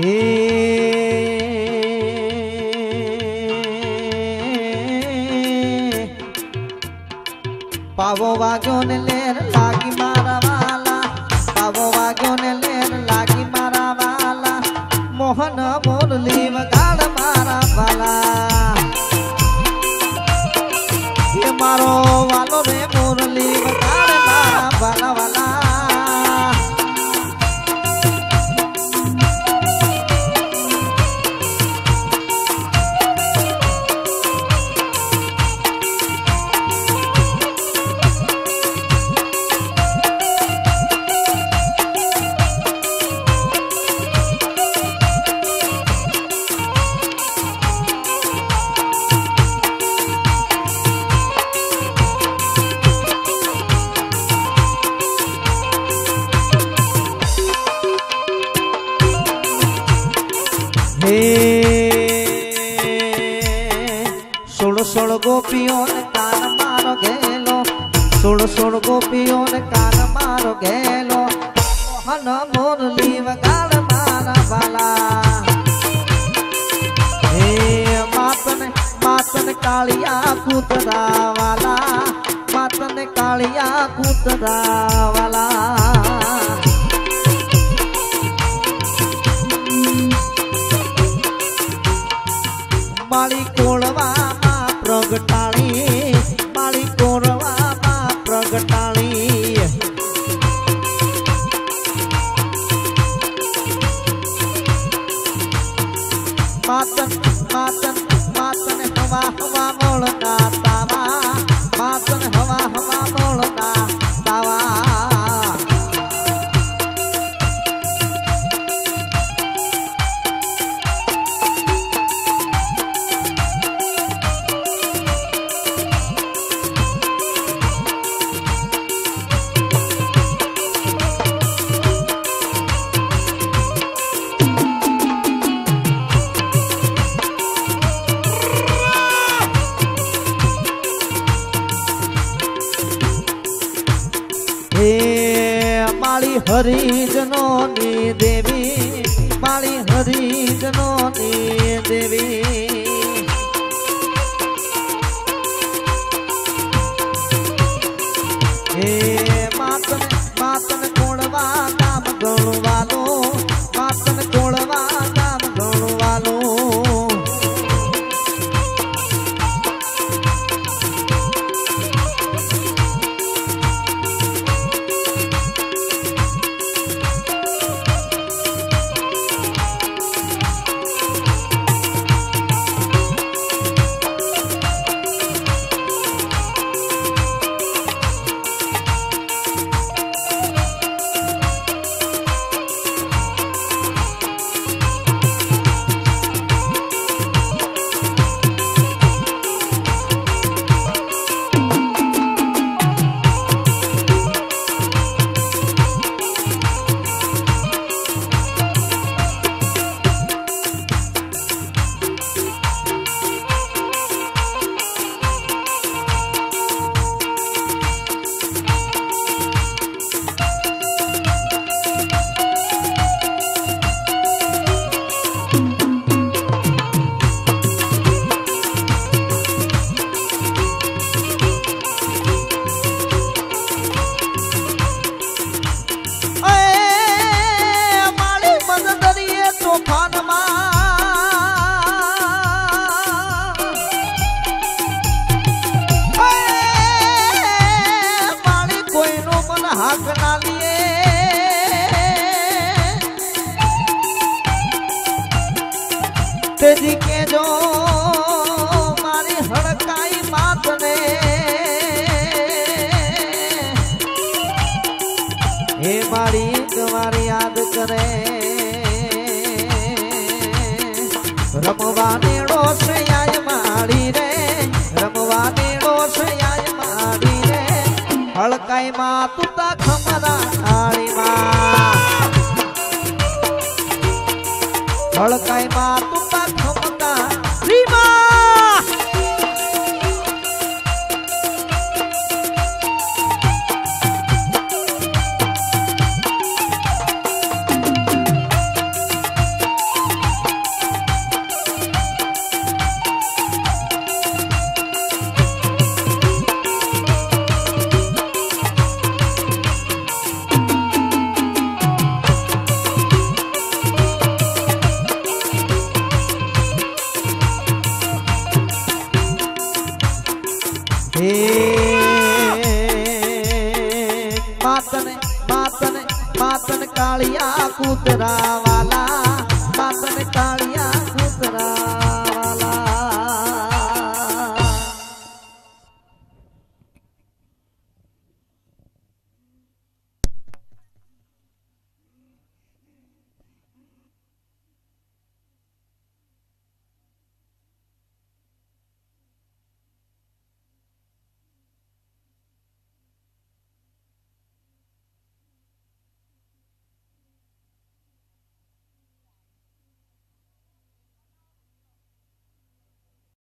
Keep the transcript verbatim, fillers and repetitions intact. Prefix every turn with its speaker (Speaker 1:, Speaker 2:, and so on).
Speaker 1: हे पावो वाग्यो ने लेर लागी मारा वाला, पावो वाग्यो ने लेर लागी मारा वाला, मोहन मुरली वगाड़ मारा वाला। ये मारो वालो रे मुरली वगाड़ मारा वाला वाला। सोड़ सोड़ गोपियों ने कान मारो गेलो, सोड़ सोड़ गोपियों ने कान मारो गेलो, मोहन मुरली वगाड़ मारा वाला। हे मातन मातन कालिया कूतरा वाला, मातन कालिया कूतरा वाला। माली कोलवा मा प्रगटाणी, माली कोलवा मा प्रगटाणी। मातन मातन मातन हवा हवा मोलना तावा, मातन हवा हवा मोलना तावा। माली हरिजनों नी देवी, माली हरिजनों नी देवी। हे मातन मातन कोणवा नाम गणवालो, मातन कोणवा नाम गणवालो। तेजी के जो मारी हड़काई मात ने, हे मारी तुम्हारी याद करे। रमवाने रोष आय मारी रे, रमवाने रोष आय मारी रे। हड़काई माँ तुता खमरा आड़ी माँ, हड़काई माँ तुता खमता रीमा। हे मातन मातन मातन कालिया कूतरा